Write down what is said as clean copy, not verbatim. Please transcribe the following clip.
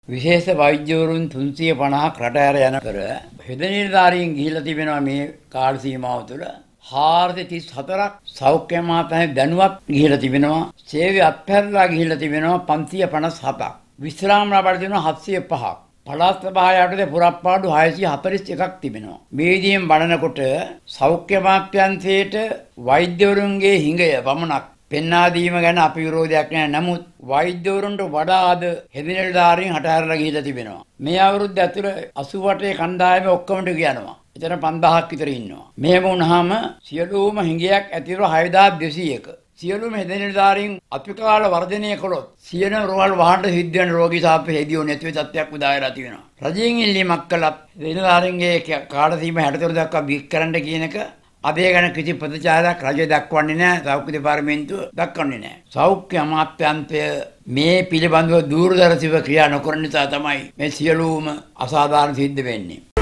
විශේෂ වෛද්‍යවරුන් 350ක් රට ඇර යනකර හෙද නිලධාරීන් ගිහිලා තිබෙනවා මේ කාල සීමාව තුළ 434ක් සෞඛ්‍ය අමාත්‍යාංශ දැනුවත් ගිහිලා තිබෙනවා. සේවය අත්හැරලා ගිහිලා තිබෙනවා 557ක්. විශ්‍රාම ලබා දෙනවා 705ක්. පළාත් සභාවට පුරප්පාඩු 641ක් තිබෙනවා. මේ විදිහෙන් බලනකොට සෞඛ්‍ය අමාත්‍යාංශයේට වෛද්‍යවරුන්ගේ හිඟය පමණක් පෙන්වා දීම ගැන අපි විරෝධයක් නැහැ. නමුත් වෛද්‍යවරුන්ට වඩා අද හෙද නිලධාරීන් හටහැරලා ගිහිලා තිබෙනවා. මේ අවුරුද්ද ඇතුළේ 88 කණ්ඩායමේ ඔක්කොමට ගියනවා. එතන 5000ක් විතර ඉන්නවා. මෙහෙම වුණාම සියලුම හිඟයක් ඇතිව 6200ක. සියලුම හෙද නිලධාරීන් අතිකාල වර්ධනය කළොත් සියලුම රෝහල් වහන්න සිද්ධ වෙන රෝගී සාප්ප හෙදියෝ නැති වෙ තත්ත්වයක් උදායලා තියෙනවා. රජයෙන් ඉල්ලීමක් කළත් නිලධාරීන්ගේ කාල සීමා 64 දක්වා බික් කරන්න කියන එක අධේ ගැන කිසි ප්‍රතිචාරයක් රජය දක්වන්නේ නැහැ. සෞඛ්‍ය දෙපාර්තමේන්තුව දක්වන්නේ නැහැ. සෞඛ්‍ය අමාත්‍යාංශය මේ පිළිබඳව දූරදර්ශීව ක්‍රියා නොකරන නිසා තමයි මේ සියලුම අසාධාරණ සිද්ධ වෙන්නේ.